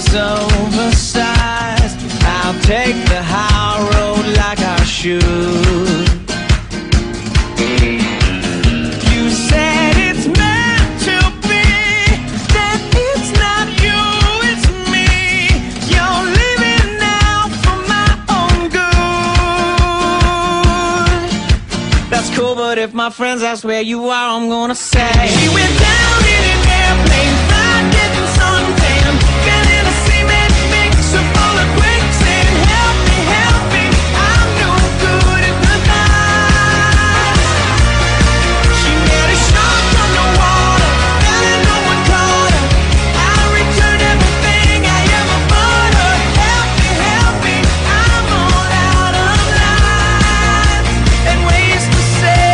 it's oversized, I'll take the high road like I should. You said it's meant to be, that it's not you, it's me. You're living now for my own good. That's cool, but if my friends ask where you are, I'm gonna say she went down in an airplane, flying, getting suntan, got in a cement mixer full of quicksand. Help me, I'm no good at the night. She met a shark from the water, and no one caught her. I returned everything I ever bought her. Help me, I'm all out of lines and ways to say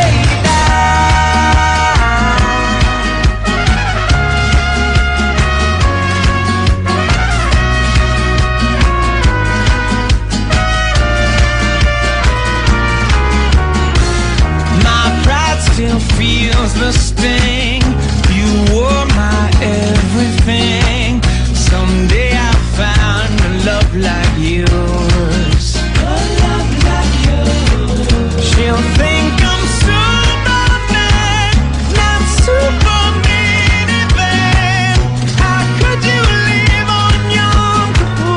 still feels the sting. You were my everything. Someday I'll find a love like yours. A love like yours. She'll think I'm Superman, not Superman even. How could you live on Yom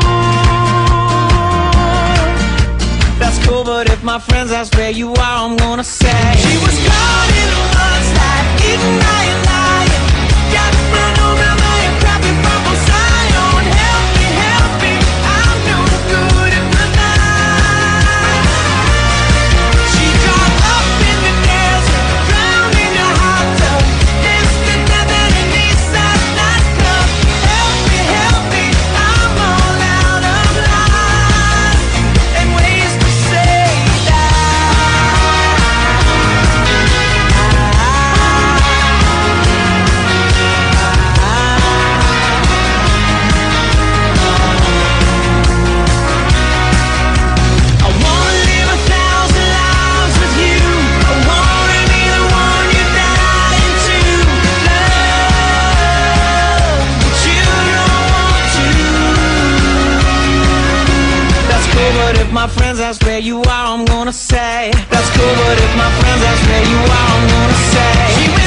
Kippur? That's cool, but if my friends ask where you are, I'm gonna say she was caught in a mudslide, eaten by a lion, got run over by a crappy purple Zion. Help me, I'm no good at the night. She got up in the desert, drowned in a hot tub, missed the death at an Eastside nightclub. Help me, I'm all out of lines and ways to say if my friends ask where you are, I'm gonna say that's cool, but if my friends ask where you are, I'm gonna say